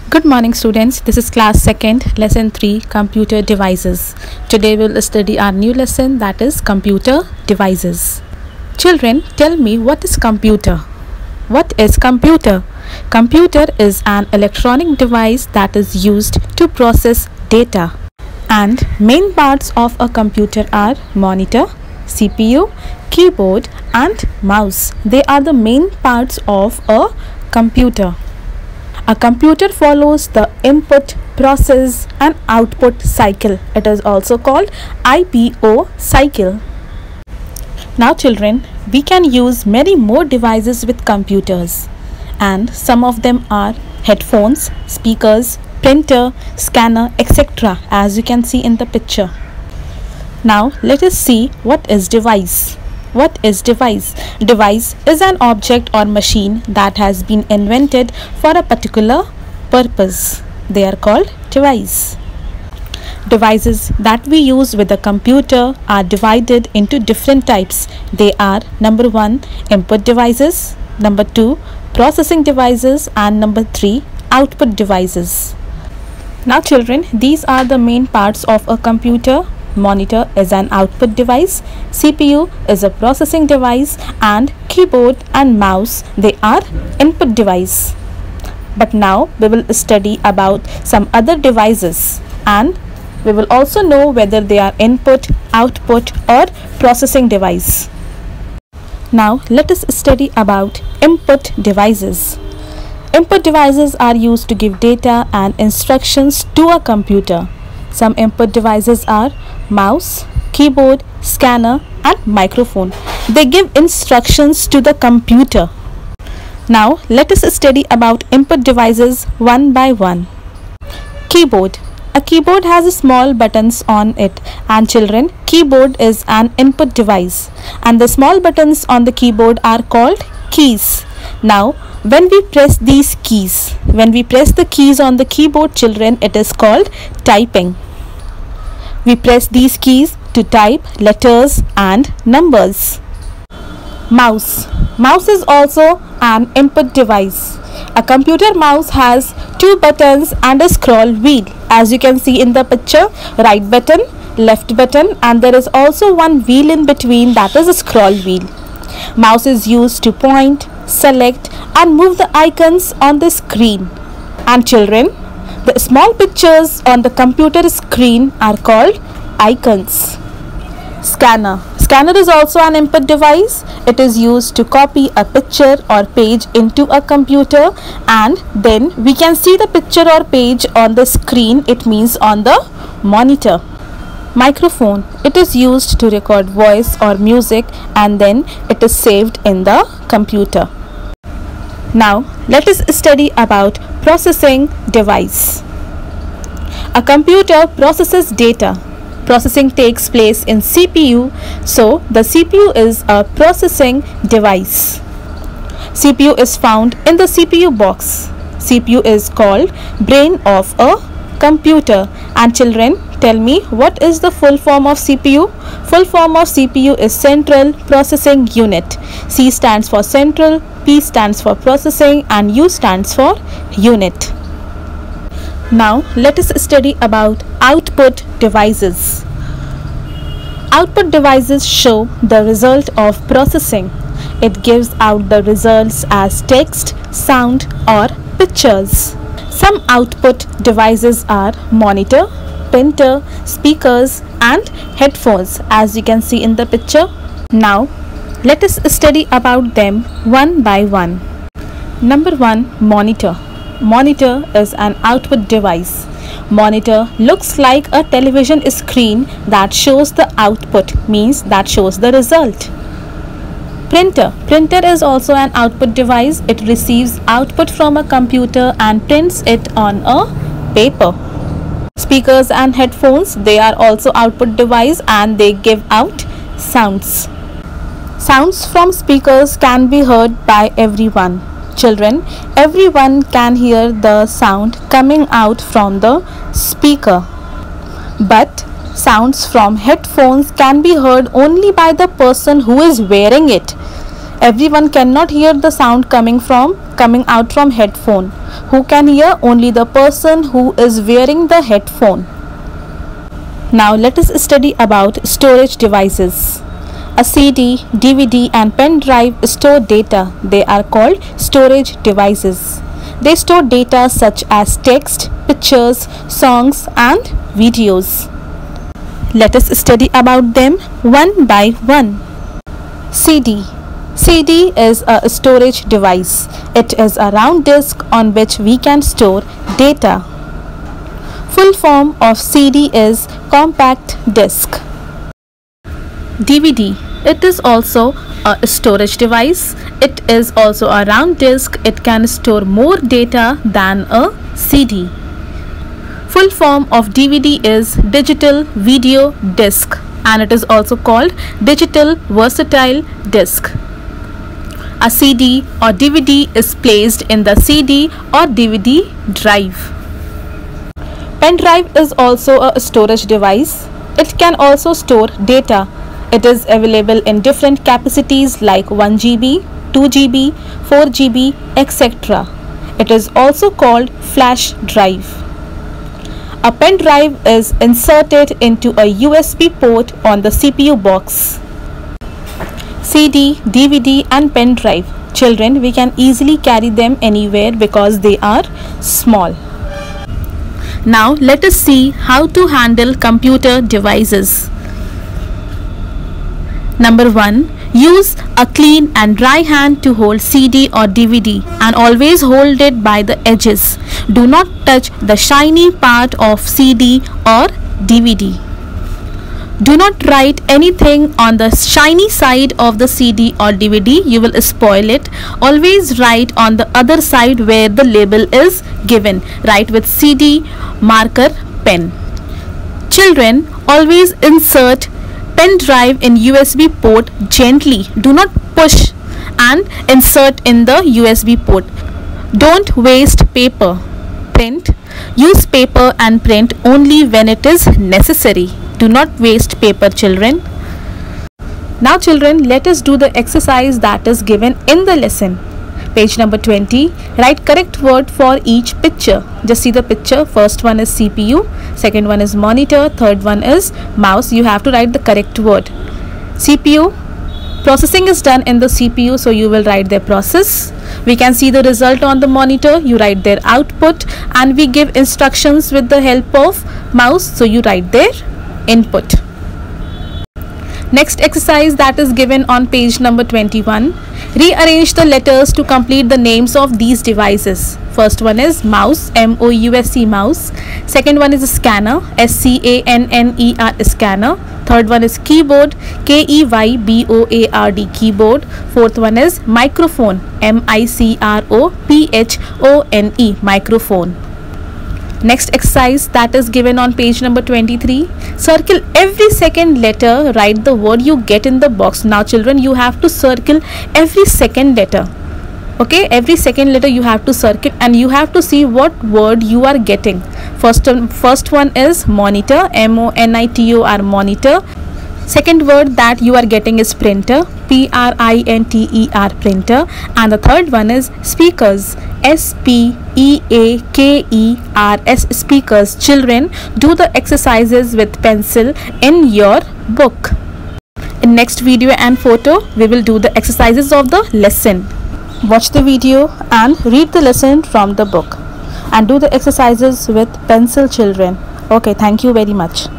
Good morning students, this is class 2nd, lesson 3, computer devices. Today we will study our new lesson, that is computer devices. Children, tell me, what is computer? What is computer? Computer is an electronic device that is used to process data. And main parts of a computer are monitor, CPU, keyboard and mouse. They are the main parts of a computer. A computer follows the input, process and output cycle. It is also called IPO cycle. Now children, we can use many more devices with computers, and some of them are headphones, speakers, printer, scanner, etc. as you can see in the picture. Now let us see what is device. What is device? Device is an object or machine that has been invented for a particular purpose. They are called device. Devices that we use with a computer are divided into different types. They are number 1, input devices, number 2, processing devices, and number 3, output devices. Now children, these are the main parts of a computer. Monitor is an output device, CPU is a processing device, and keyboard and mouse, they are input device. But now we will study about some other devices, and we will also know whether they are input, output or processing device. Now let us study about input devices. Input devices are used to give data and instructions to a computer. Some input devices are mouse, keyboard, scanner and microphone. They give instructions to the computer. Now let us study about input devices one by one. Keyboard. A keyboard has small buttons on it, and children, keyboard is an input device and the small buttons on the keyboard are called keys. Now when we press these keys, when we press the keys on the keyboard, children, it is called typing. We press these keys to type letters and numbers. Mouse. Mouse is also an input device. A computer mouse has 2 buttons and a scroll wheel. As you can see in the picture, right button, left button, and there is also one wheel in between, that is a scroll wheel. Mouse is used to point, select and move the icons on the screen. And children, the small pictures on the computer screen are called icons. Scanner. Scanner is also an input device. It is used to copy a picture or page into a computer, and then we can see the picture or page on the screen, it means on the monitor. Microphone. It is used to record voice or music, and then it is saved in the computer. Now let us study about processing device. A computer processes data. Processing takes place in CPU, so the CPU is a processing device. CPU is found in the CPU box. CPU is called brain of a computer. And children, tell me, what is the full form of CPU? Full form of CPU is Central Processing Unit. C stands for central, P stands for processing, and U stands for unit. Now let us study about output devices. Output devices show the result of processing. It gives out the results as text, sound or pictures. Some output devices are monitor, printer, speakers and headphones, as you can see in the picture. Now let us study about them one by one. Number 1, monitor. Monitor is an output device. Monitor looks like a television screen that shows the output, means that shows the result. Printer. Printer is also an output device. It receives output from a computer and prints it on a paper. Speakers and headphones, they are also output device and they give out sounds. Sounds from speakers can be heard by everyone. Children, everyone can hear the sound coming out from the speaker. But sounds from headphones can be heard only by the person who is wearing it. Everyone cannot hear the sound coming out from headphone. Who can hear? Only the person who is wearing the headphone. Now let us study about storage devices. A CD, DVD and pen drive store data. They are called storage devices. They store data such as text, pictures, songs and videos. Let us study about them one by one. CD. CD is a storage device. It is a round disk on which we can store data. Full form of CD is compact disc. DVD. It is also a storage device. It is also a round disk. It can store more data than a CD. Full form of DVD is digital video disc, and it is also called digital versatile disc. A CD or DVD is placed in the CD or DVD drive. Pen drive is also a storage device. It can also store data. It is available in different capacities like 1 GB, 2 GB, 4 GB, etc. It is also called flash drive. A pen drive is inserted into a USB port on the CPU box. CD, DVD and pen drive. Children, we can easily carry them anywhere because they are small. Now let us see how to handle computer devices. Number 1. Use a clean and dry hand to hold CD or DVD and always hold it by the edges. Do not touch the shiny part of CD or DVD. Do not write anything on the shiny side of the CD or DVD. You will spoil it. Always write on the other side where the label is given. Write with CD marker pen. Children, always insert pen drive in USB port gently. Do not push and insert in the USB port. Don't waste paper. Print. Use paper and print only when it is necessary. Do not waste paper, children. Now children, let us do the exercise that is given in the lesson. Page number 20. Write correct word for each picture. Just see the picture. First one is CPU, second one is monitor, third one is mouse. You have to write the correct word. CPU. Processing is done in the CPU, so you will write their process. We can see the result on the monitor. You write their output, and we give instructions with the help of mouse, so you write their input. Next exercise that is given on page number 21. Rearrange the letters to complete the names of these devices. First one is mouse, M-O-U-S-E, mouse. Second one is scanner, S-C-A-N-N-E-R, scanner. Third one is keyboard, K-E-Y-B-O-A-R-D, keyboard. Fourth one is microphone, M-I-C-R-O-P-H-O-N-E, microphone. Next exercise that is given on page number 23. Circle every second letter. Write the word you get in the box. Now children, you have to circle every second letter. Okay, every second letter you have to circle, and you have to see what word you are getting. First one is monitor, M-O-N-I-T-O-R, monitor. Second word that you are getting is printer, P-R-I-N-T-E-R, printer. And the third one is speakers, S-P-E-A-K-E-R-S, speakers. Children, do the exercises with pencil in your book. In next video and photo, we will do the exercises of the lesson. Watch the video and read the lesson from the book, and do the exercises with pencil, children. Okay, thank you very much.